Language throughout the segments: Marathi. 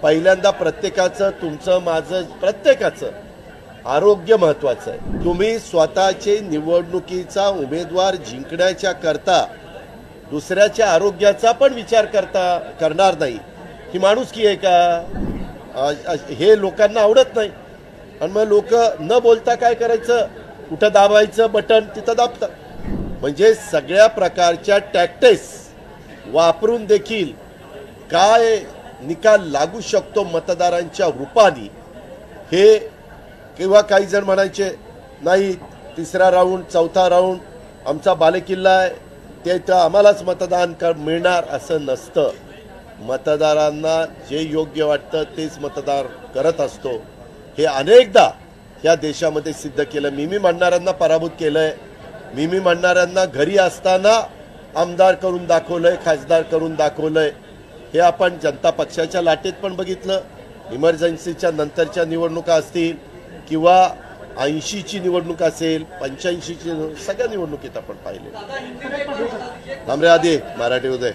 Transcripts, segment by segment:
पहिल्यांदा प्रत्येकाचं तुमचं माझं प्रत्येकाचं आरोग्य महत्वाचं आहे। तुम्ही स्वतःचे निवडणुकीचा उमेदवार जिंकण्याच्या करता दुसऱ्याच्या आरोग्याचा पण विचार करणार नाही ही माणुसकी आहे का? हे लोकांना आवडत नाही आणि मग लोक न बोलता काय करायचं, कुठं दाबायचं बटन तिथं दाबतात। म्हणजे सगळ्या प्रकारच्या टॅक्टिक्स वापरून देखील काय निकाल लागू शकतो मतदारांच्या रूपाने हे, किंवा काही जण म्हणायचे नाही तिसरा राऊंड चौथा राऊंड आमचा बालेकिल्ला आहे ते तर आम्हालाच मतदान मिळणार, असं नसतं। मतदारांना जे योग्य वाटतं तेच मतदार करत असतो। हे अनेकदा या देशामध्ये सिद्ध केलं। मी म्हणणाऱ्यांना पराभूत केलंय, मी म्हणणाऱ्यांना घरी असताना आमदार करून दाखवलंय, खासदार करून दाखवलंय। हे आपण जनता पक्षाच्या लाटेत पण बघितलं, इमर्जन्सीच्या नंतरच्या निवडणुका असतील किंवा 80ची निवडणूक असेल, 85ची सगळ्या निवडणुकीत आपण पाहिले। थांबरे आधी मराठी उदय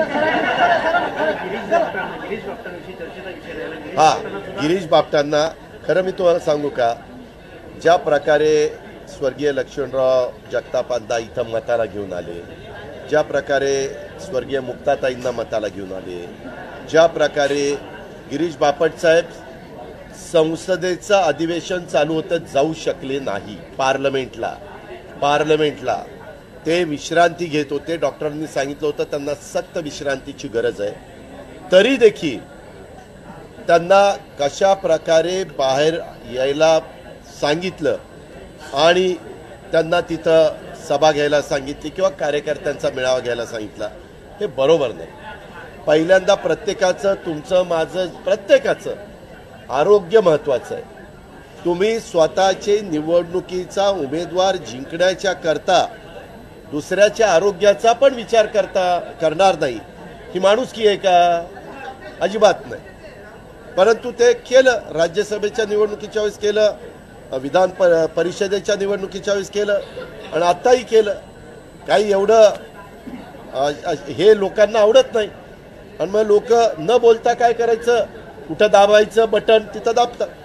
हा गिरीश बापटांना खरं मी तुम्हाला सांगू का, ज्या प्रकारे स्वर्गीय लक्ष्मणराव जगतापांदा इथं मताला घेऊन आले, ज्या प्रकारे स्वर्गीय मुक्ताताईंना मताला घेऊन आले, ज्या प्रकारे गिरीश बापट साहेब संसदेचं अधिवेशन चालू होतं जाऊ शकले नाही पार्लमेंटला ते विश्रांती घेत होते। डॉक्टरांनी सांगितलं होतं त्यांना सक्त विश्रांतीची गरज आहे, तरी देखील त्यांना कशा प्रकारे बाहेर यायला सांगितलं आणि त्यांना तिथं सभा घ्यायला सांगितली किंवा कार्यकर्त्यांचा मेळावा घ्यायला सांगितला, हे बरोबर नाही। पहिल्यांदा प्रत्येकाचं तुमचं माझं प्रत्येकाचं आरोग्य महत्वाचं आहे। तुम्ही स्वतःचे निवडणुकीचा उमेदवार जिंकण्याच्या करता दुसऱ्याच्या आरोग्याचा पण विचार करणार नाही ही माणुसकी आहे का? अजिबात नाही। परंतु ते केलं, राज्यसभेच्या निवडणुकीच्या वेळेस केलं, विधान परिषदेच्या निवडणुकीच्या वेळेस केलं आणि आत्ताही केलं। काही एवढं हे लोकांना आवडत नाही आणि मग लोक न बोलता काय करायचं, कुठं दाबायचं बटन तिथं दाबतात।